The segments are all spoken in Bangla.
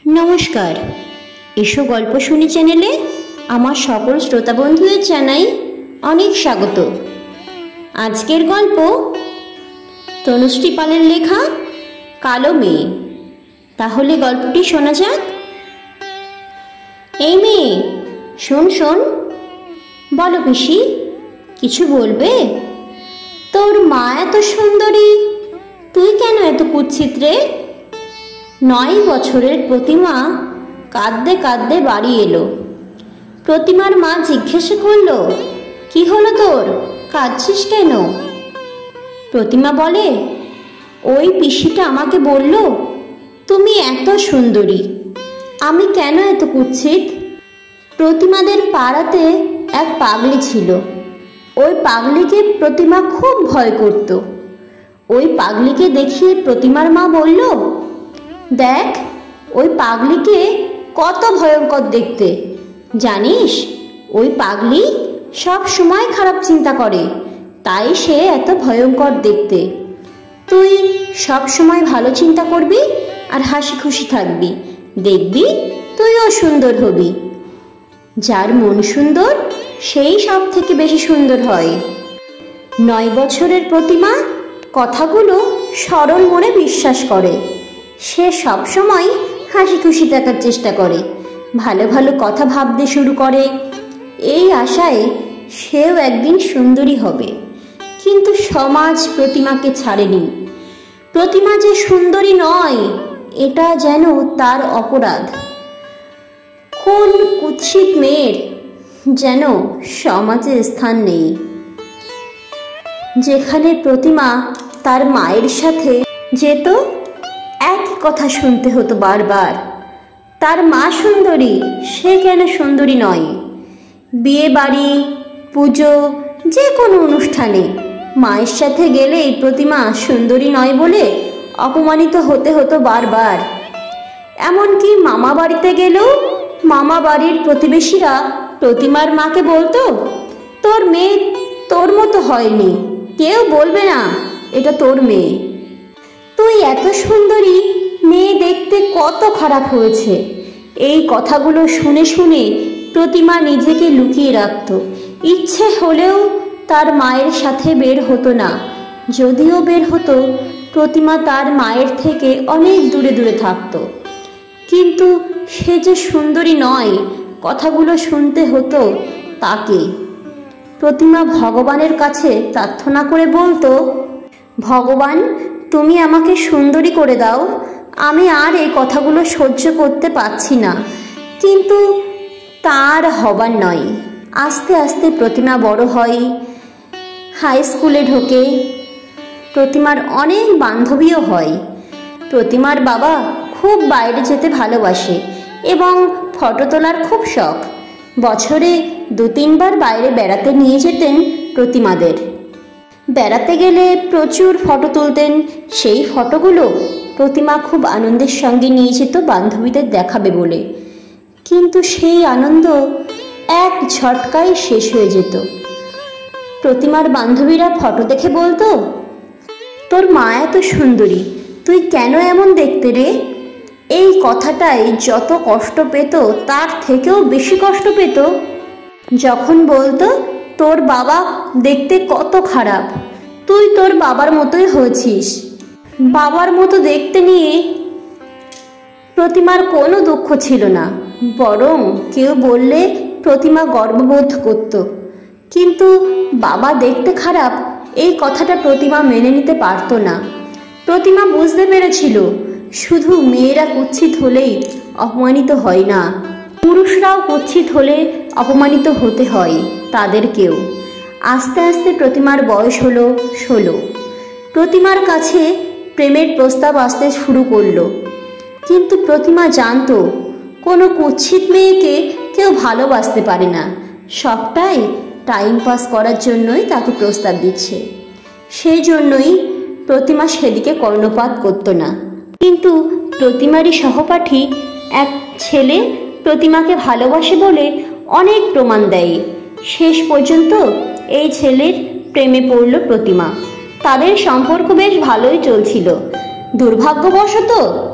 নমস্কার, এসো গল্প শুনি চ্যানেলে আমার সকল শ্রোতা বন্ধুদের জানাই অনেক স্বাগত। আজকের গল্প তনুশ্রী পালের লেখা কালো মেয়ে। তাহলে গল্পটি শোনা যাক। এই মেয়ে, শোন শোন। বলো পিসি, কিছু বলবে? তোর মা এত সুন্দরী, তুই কেন এত কুৎসিত রে? 9 বছরের প্রতিমা কাঁদতে কাঁদতে বাড়ি এলো। প্রতিমার মা জিজ্ঞাসা করল, কি হলো তোর, কাঁদছিস কেন? প্রতিমা বলে, ওই পিসিটা আমাকে বলল তুমি এত সুন্দরী, আমি কেন এত কুৎসিত? প্রতিমাদের পাড়াতে এক পাগলি ছিল। ওই পাগলিকে প্রতিমা খুব ভয় করত। ওই পাগলিকে দেখিয়ে প্রতিমার মা বলল, দেখ ওই পাগলিকে কত ভয়ঙ্কর দেখতে, জানিস ওই পাগলি সব সময় খারাপ চিন্তা করে, তাই সে এত ভয়ঙ্কর দেখতে। তুই সব সময় ভালো চিন্তা করবি আর হাসি খুশি থাকবি, দেখবি তুইও সুন্দর হবি। যার মন সুন্দর সেই সব থেকে বেশি সুন্দর হয়। 9 বছরের প্রতিমা কথাগুলো সরল মনে বিশ্বাস করে। সে সব সময় হাসি খুশি থাকার চেষ্টা করে, ভালো ভালো কথা ভাবতে শুরু করে, এই আশায় সেও একদিন সুন্দরী হবে। কিন্তু সমাজ প্রতিমাকে ছাড়েনি। প্রতিমা যে সুন্দরী নয় এটা যেন তার অপরাধ। কোন কুৎসিত মেয়ের যেন সমাজে স্থান নেই। যেখানে প্রতিমা তার মায়ের সাথে যেত, একই কথা শুনতে হতো বারবার, তার মা সুন্দরী, সে কেন সুন্দরী নয়? বিয়ে বাড়ি, পুজো, যে কোনো অনুষ্ঠানে মায়ের সাথে গেলেই প্রতিমা সুন্দরী নয় বলে অপমানিত হতে হতো বারবার। এমনকি মামা বাড়িতে গেলেও মামা বাড়ির প্রতিবেশীরা প্রতিমার মাকে বলতো, তোর মেয়ে তোর মতো হয়নি, কেউ বলবে না এটা তোর মেয়ে। তুই এত সুন্দরী, মেয়ে দেখতে কত খারাপ হয়েছে। এই কথাগুলো শুনে শুনে প্রতিমা নিজেকে লুকিয়ে রাখত। ইচ্ছে হলেও তার মায়ের সাথে বের হতো না। যদিও বের হতো, প্রতিমা তার মায়ের থেকে অনেক দূরে দূরে থাকত। কিন্তু সে যে সুন্দরী নয়, কথাগুলো শুনতে হতো তাকে। প্রতিমা ভগবানের কাছে প্রার্থনা করে বলতো, ভগবান তুমি আমাকে সুন্দরী করে দাও, আমি আর এই কথাগুলো সহ্য করতে পারছি না। কিন্তু তার হবার নয়। আস্তে আস্তে প্রতিমা বড় হয়, হাই স্কুলে ঢোকে। প্রতিমার অনেক বান্ধবীও হয়। প্রতিমার বাবা খুব বাইরে যেতে ভালোবাসে এবং ফটো তোলার খুব শখ। বছরে 2-3 বার বাইরে বেড়াতে নিয়ে যেতেন প্রতিমাদের। বেড়াতে গেলে প্রচুর ফটো তুলতেন। সেই ফটোগুলো প্রতিমা খুব আনন্দের সঙ্গে নিয়ে যেত বান্ধবীদের দেখাবে বলে। কিন্তু সেই আনন্দ এক ঝটকায় শেষ হয়ে যেত। প্রতিমার বান্ধবীরা ফটো দেখে বলতো, তোর মা এত সুন্দরী, তুই কেন এমন দেখতে রে? এই কথাটাই যত কষ্ট পেত তার থেকেও বেশি কষ্ট পেত যখন বলতো, তোর বাবা দেখতে কত খারাপ, তুই তোর বাবার মতোই হয়েছিস। বাবার মতো দেখতে নিয়ে প্রতিমার কোনো দুঃখ ছিল না, বরং কেউ বললে প্রতিমা গর্ববোধ করত। কিন্তু বাবা দেখতে খারাপ এই কথাটা প্রতিমা মেনে নিতে পারত না। প্রতিমা বুঝতে পেরেছিল, শুধু মেয়েরা কুৎসিত হলেই অপমানিত হয় না, পুরুষরাও কুৎসিত হলে অপমানিত হতে হয় তাদেরকেও। আস্তে আস্তে প্রতিমার বয়স হলো 16। প্রতিমার কাছে প্রেমের প্রস্তাব আসতে শুরু করলো। কিন্তু প্রতিমা জানতো কোনো কুৎসিত মেয়েকে কেউ ভালোবাসতে পারে না। সবটাই টাইম পাস করার জন্যই তাকে প্রস্তাব দিচ্ছে। সেই জন্যই প্রতিমা সেদিকে কর্ণপাত করত না। কিন্তু প্রতিমারই সহপাঠী এক ছেলে প্রতিমাকে ভালোবাসে বলে অনেক প্রমাণ দেয়। শেষ পর্যন্ত এই ছেলের প্রেমে পড়ল প্রতিমা। তাদের সম্পর্ক বেশ ভালোই চলছিল। দুর্ভাগ্যবশত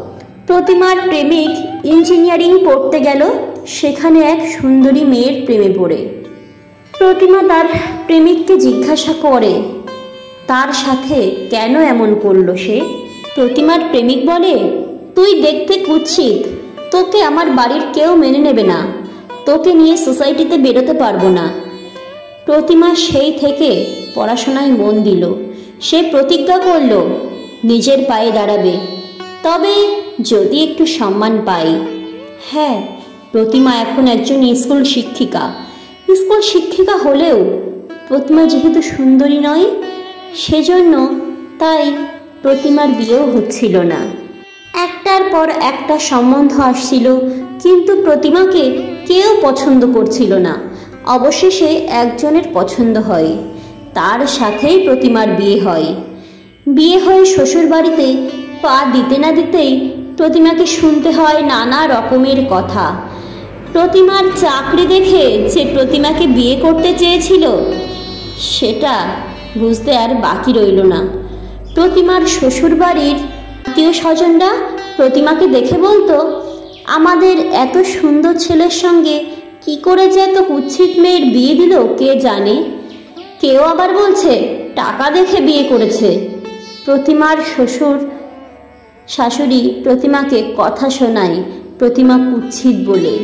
প্রতিমার প্রেমিক ইঞ্জিনিয়ারিং পড়তে গেল সেখানে এক সুন্দরী মেয়ের প্রেমে পড়ে। প্রতিমা তার প্রেমিককে জিজ্ঞাসা করে তার সাথে কেন এমন করলো সে। প্রতিমার প্রেমিক বলে, তুই দেখতে কুৎসিত, তোকে আমার বাড়ির কেউ মেনে নেবে না, তোকে নিয়ে সোসাইটিতে বেরোতে পারবো না। প্রতিমা সেই থেকে পড়াশোনায় মন দিল। সে প্রতিজ্ঞা করল নিজের পায়ে দাঁড়াবে, তবে যদি একটু সম্মান পাই। হ্যাঁ, প্রতিমা এখন একজন স্কুল শিক্ষিকা হলেও প্রতিমা যেহেতু সুন্দরী নয়, সেজন্য তাই প্রতিমার বিয়েও হচ্ছিল না। একটার পর একটা সম্বন্ধ আসছিল, কিন্তু প্রতিমাকে কেউ পছন্দ করছিল না। অবশেষে একজনের পছন্দ হয়, তার সাথেই প্রতিমার বিয়ে হয়। বিয়ে হয়ে শ্বশুর বাড়িতে পা দিতে না দিতেই প্রতিমাকে শুনতে হয় নানা রকমের কথা। প্রতিমার চাকরি দেখে যে প্রতিমাকে বিয়ে করতে চেয়েছিল সেটা বুঝতে আর বাকি রইল না। প্রতিমার শ্বশুর বাড়ির আত্মীয় স্বজনরা প্রতিমাকে দেখে বলতো, আমাদের এত সুন্দর ছেলের সঙ্গে কি করে যে এত কুৎসিত মেয়ের বিয়ে দিল কে জানে। কেউ আবার বলছে টাকা দেখে বিয়ে করেছে। প্রতিমার শাশুড়ি প্রতিমাকে কথা শোনায় প্রতিমা কুৎসিত বলে।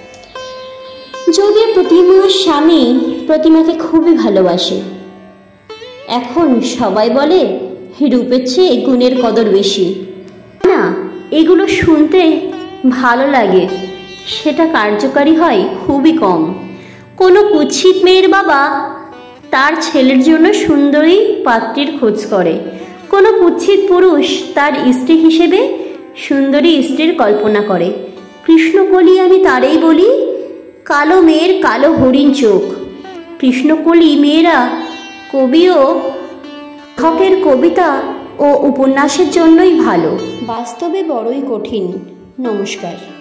যদিও প্রতিমার স্বামী প্রতিমাকে খুবই ভালোবাসে। এখন সবাই বলে রূপের চেয়ে গুণের কদর বেশি। না, এগুলো শুনতে ভালো লাগে, সেটা কার্যকারী হয় খুবই কম। কোনো কুৎসিত মেয়ের বাবা তার ছেলের জন্য সুন্দরী পাত্রীর খোঁজ করে, কোনো কুৎসিত পুরুষ তার স্ত্রী হিসেবে সুন্দরী স্ত্রীর কল্পনা করে। কৃষ্ণকলি আমি তারেই বলি, কালো মেয়ের কালো হরিণ চোখ। কৃষ্ণকলি মেয়েরা কবি ও লেখকের কবিতা ও উপন্যাসের জন্যই ভালো, বাস্তবে বড়ই কঠিন। নমস্কার।